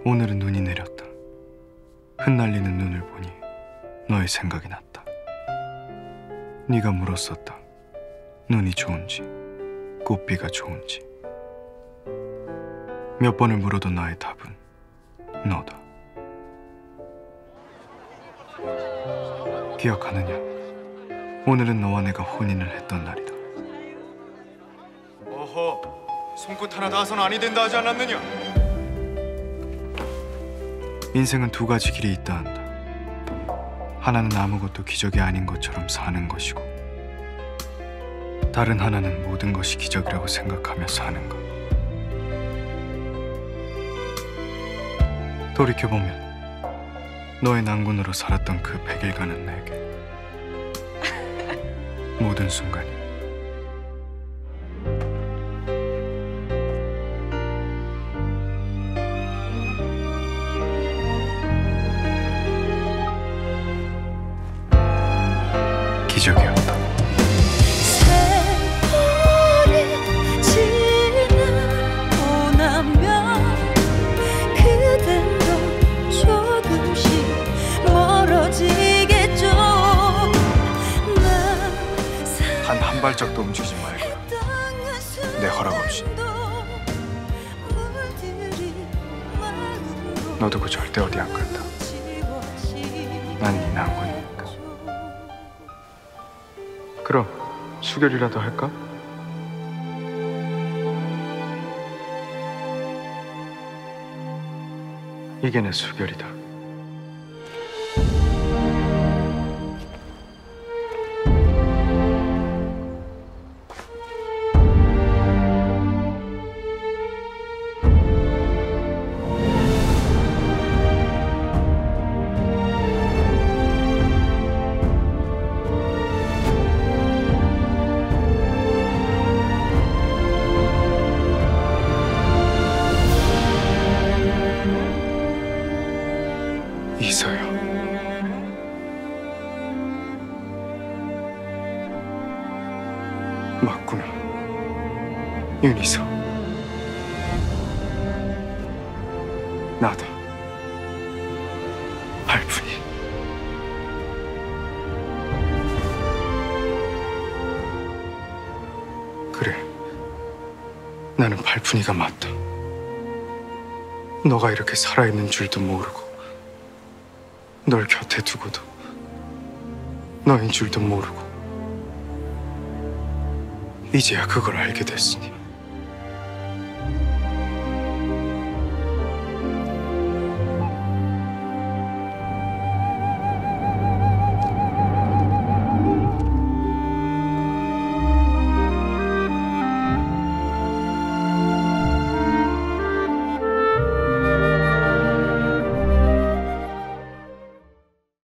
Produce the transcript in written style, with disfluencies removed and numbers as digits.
오늘은 눈이 내렸다. 흩날리는 눈을 보니 너의 생각이 났다. 네가 물었었다. 눈이 좋은지, 꽃비가 좋은지. 몇 번을 물어도 나의 답은 너다. 기억하느냐? 오늘은 너와 내가 혼인을 했던 날이다. 어허, 손끝 하나 닿아서는 아니 된다 하지 않았느냐? 인생은 두 가지 길이 있다 한다. 하나는 아무것도 기적이 아닌 것처럼 사는 것이고, 다른 하나는 모든 것이 기적이라고 생각하며 사는 것. 돌이켜보면 너의 난군으로 살았던 그 100일간은 내게 모든 순간이 기적이었다. 세월이 지나고 나면 그댄 더 조금씩 멀어지겠죠. 단 한 발짝도 움직이지 말거라. 내 허락 없이. 너도 그 절대 어디 안 간다. 난 네 난군이니까. 그럼 수결이라도 할까? 이게 내 수결이다. 이서요. 맞구나. 윤이서. 나다. 발푼이. 그래. 나는 발푼이가 맞다. 너가 이렇게 살아있는 줄도 모르고, 널 곁에 두고도 너인 줄도 모르고, 이제야 그걸 알게 됐으니